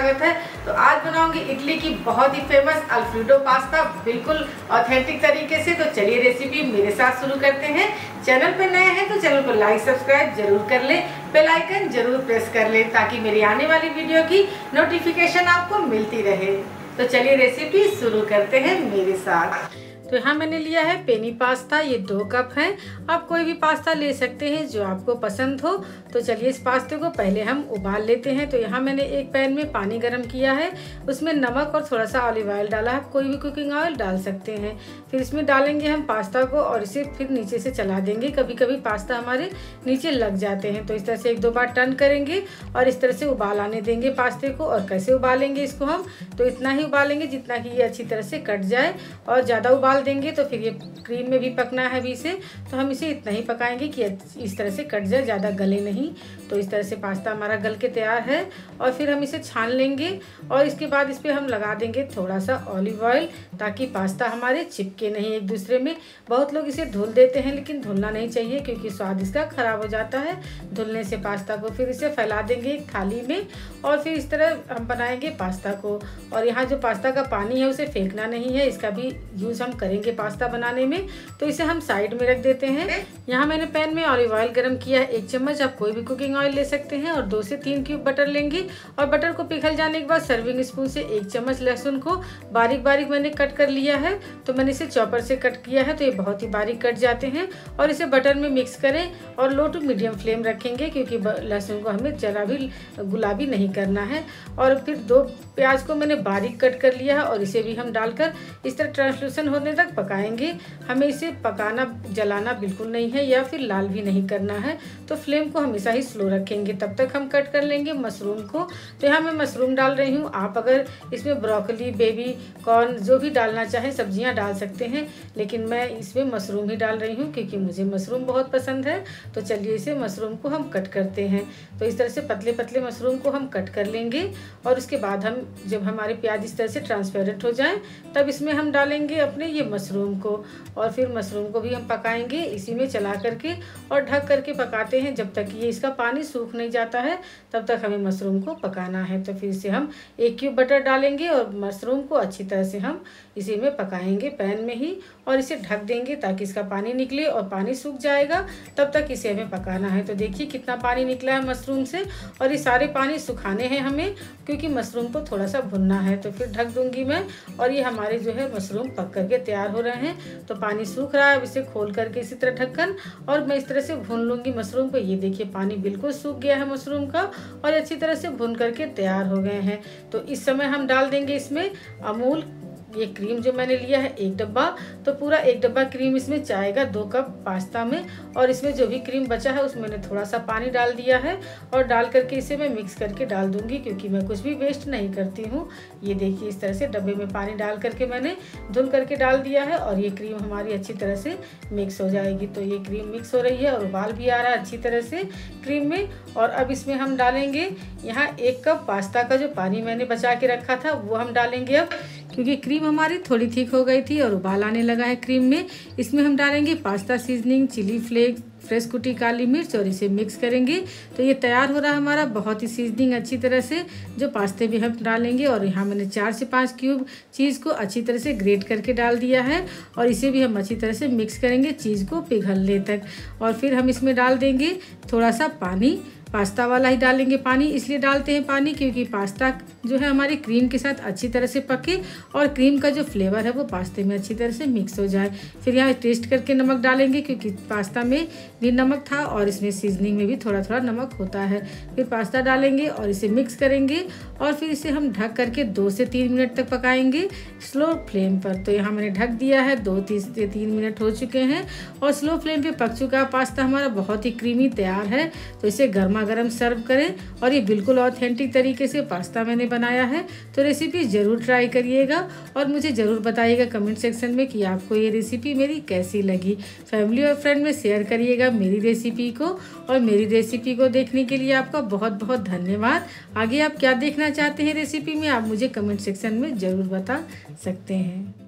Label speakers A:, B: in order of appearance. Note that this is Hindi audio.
A: स्वागत है। तो आज बनाऊंगी इडली की बहुत ही फेमस अल्फ्रेडो पास्ता बिल्कुल ऑथेंटिक तरीके से। तो चलिए रेसिपी मेरे साथ शुरू करते हैं। चैनल पे नए हैं तो चैनल को लाइक सब्सक्राइब जरूर कर लें, बेल आइकन जरूर प्रेस कर लें ताकि मेरी आने वाली वीडियो की नोटिफिकेशन आपको मिलती रहे। तो चलिए रेसिपी शुरू करते हैं मेरे साथ। तो यहाँ मैंने लिया है पेनी पास्ता, ये 2 कप है। आप कोई भी पास्ता ले सकते हैं जो आपको पसंद हो। तो चलिए इस पास्ते को पहले हम उबाल लेते हैं। तो यहाँ मैंने एक पैन में पानी गर्म किया है, उसमें नमक और थोड़ा सा ऑलिव ऑयल डाला है। कोई भी कुकिंग ऑयल डाल सकते हैं। फिर इसमें डालेंगे हम पास्ता को और इसे फिर नीचे से चला देंगे। कभी कभी पास्ता हमारे नीचे लग जाते हैं, तो इस तरह से 1-2 बार टर्न करेंगे और इस तरह से उबाल आने देंगे पास्ते को। और कैसे उबालेंगे इसको हम, तो इतना ही उबालेंगे जितना कि ये अच्छी तरह से कट जाए। और ज़्यादा उबाल देंगे तो फिर ये क्रीम में भी पकना है अभी से, तो हम इसे इतना ही पकाएंगे कि इस तरह से कट जाए, ज़्यादा गले नहीं। तो इस तरह से पास्ता हमारा गल के तैयार है। और फिर हम इसे छान लेंगे और इसके बाद इस पर हम लगा देंगे थोड़ा सा ऑलिव ऑयल ताकि पास्ता हमारे चिपके नहीं एक दूसरे में। बहुत लोग इसे धुल देते हैं, लेकिन धुलना नहीं चाहिए क्योंकि स्वाद इसका खराब हो जाता है धुलने से पास्ता को। फिर इसे फैला देंगे एक थाली में और फिर इस तरह हम बनाएंगे पास्ता को। और यहाँ जो पास्ता का पानी है उसे फेंकना नहीं है, इसका भी यूज़ हम करेंगे पास्ता बनाने में। तो इसे हम साइड में रख देते हैं। यहाँ मैंने पैन में ऑलिव ऑयल गरम किया है 1 चम्मच। आप कोई भी कुकिंग ऑयल ले सकते हैं। और 2 से 3 क्यूब बटर लेंगे और बटर को पिघल जाने के बाद सर्विंग स्पून से 1 चम्मच लहसुन को बारीक बारीक मैंने कट कर लिया है। तो मैंने इसे चॉपर से कट किया है, तो ये बहुत ही बारीक कट जाते हैं। और इसे बटर में मिक्स करें और लो टू मीडियम फ्लेम रखेंगे क्योंकि लहसुन को हमें जरा भी गुलाबी नहीं करना है। और फिर 2 प्याज को मैंने बारीक कट कर लिया है और इसे भी हम डालकर इस तरह ट्रांसलूसेंट होने तक पकाएंगे। हमें इसे पकाना जलाना बिल्कुल नहीं है या फिर लाल भी नहीं करना है। तो फ्लेम को हमेशा ही स्लो रखेंगे। तब तक हम कट कर लेंगे मशरूम को। तो यहाँ मैं मशरूम डाल रही हूँ। आप अगर इसमें ब्रोकली, बेबी कॉर्न जो भी डालना चाहें सब्जियाँ डाल सकते हैं, लेकिन मैं इसमें मशरूम ही डाल रही हूँ क्योंकि मुझे मशरूम बहुत पसंद है। तो चलिए इसे मशरूम को हम कट करते हैं। तो इस तरह से पतले पतले मशरूम को हम कट कर लेंगे। और उसके बाद हम जब हमारे प्याज इस तरह से ट्रांसपेरेंट हो जाएं तब इसमें हम डालेंगे अपने ये मशरूम को। और फिर मशरूम को भी हम पकाएंगे इसी में चला करके और ढक करके पकाते हैं जब तक ये इसका पानी सूख नहीं जाता है, तब तक हमें मशरूम को पकाना है। तो फिर इसे हम 1 क्यूब बटर डालेंगे और मशरूम को अच्छी तरह से हम इसी में पकाएंगे पैन में ही। और इसे ढक देंगे ताकि इसका पानी निकले और पानी सूख जाएगा, तब तक इसे हमें पकाना है। तो देखिए कितना पानी निकला है मशरूम से। और ये सारे पानी सुखाने हैं हमें क्योंकि मशरूम को थोड़ा सा भुनना है। तो फिर ढक दूंगी मैं और ये हमारे जो है मशरूम पक करके तैयार हो रहे हैं। तो पानी सूख रहा है, अब इसे खोल करके इसी तरह ढक्कन और मैं इस तरह से भून लूँगी मशरूम को। ये देखिए पानी बिल्कुल सूख गया है मशरूम का और अच्छी तरह से भून करके तैयार हो गए हैं। तो इस समय हम डाल देंगे इसमें अमूल ये क्रीम जो मैंने लिया है 1 डब्बा। तो पूरा 1 डब्बा क्रीम इसमें जाएगा 2 कप पास्ता में। और इसमें जो भी क्रीम बचा है उसमें मैंने थोड़ा सा पानी डाल दिया है और डाल करके इसे मैं मिक्स करके डाल दूंगी क्योंकि मैं कुछ भी वेस्ट नहीं करती हूँ। ये देखिए इस तरह से डब्बे में पानी डाल करके मैंने धुल करके डाल दिया है और ये क्रीम हमारी अच्छी तरह से मिक्स हो जाएगी। तो ये क्रीम मिक्स हो रही है और उबाल भी आ रहा है अच्छी तरह से क्रीम में। और अब इसमें हम डालेंगे यहाँ 1 कप पास्ता का जो पानी मैंने बचा के रखा था वो हम डालेंगे अब, क्योंकि क्रीम हमारी थोड़ी थिक हो गई थी और उबाल आने लगा है क्रीम में। इसमें हम डालेंगे pasta seasoning, chilli flakes, fresh कुटी काली मिर्च और इसे मिक्स करेंगे। तो ये तैयार हो रहा है हमारा बहुत ही सीजनिंग अच्छी तरह से जो पास्ते भी हम डालेंगे। और यहाँ मैंने 4 से 5 क्यूब चीज़ को अच्छी तरह से ग्रेट करके डाल दिया है और इसे भी हम अच्छी तरह से मिक्स करेंगे चीज़ को पिघलने तक। और फिर हम इसमें डाल देंगे थोड़ा सा पानी, पास्ता वाला ही डालेंगे पानी। इसलिए डालते हैं पानी क्योंकि पास्ता जो है हमारी क्रीम के साथ अच्छी तरह से पके और क्रीम का जो फ्लेवर है वो पास्ते में अच्छी तरह से मिक्स हो जाए। फिर यहाँ टेस्ट करके नमक डालेंगे क्योंकि पास्ता में भी नमक था और इसमें सीजनिंग में भी थोड़ा थोड़ा नमक होता है। फिर पास्ता डालेंगे और इसे मिक्स करेंगे और फिर इसे हम ढक करके 2 से 3 मिनट तक पकाएंगे स्लो फ्लेम पर। तो यहाँ मैंने ढक दिया है, 2 से 3 मिनट हो चुके हैं और स्लो फ्लेम पे पक चुका है पास्ता हमारा, बहुत ही क्रीमी तैयार है। तो इसे गर्म सर्व करें। और ये बिल्कुल ऑथेंटिक तरीके से पास्ता मैंने बनाया है। तो रेसिपी ज़रूर ट्राई करिएगा और मुझे ज़रूर बताइएगा कमेंट सेक्शन में कि आपको ये रेसिपी मेरी कैसी लगी। फैमिली और फ्रेंड में शेयर करिएगा मेरी रेसिपी को। और मेरी रेसिपी को देखने के लिए आपका बहुत बहुत धन्यवाद। आगे आप क्या देखना चाहते हैं रेसिपी में, आप मुझे कमेंट सेक्शन में ज़रूर बता सकते हैं।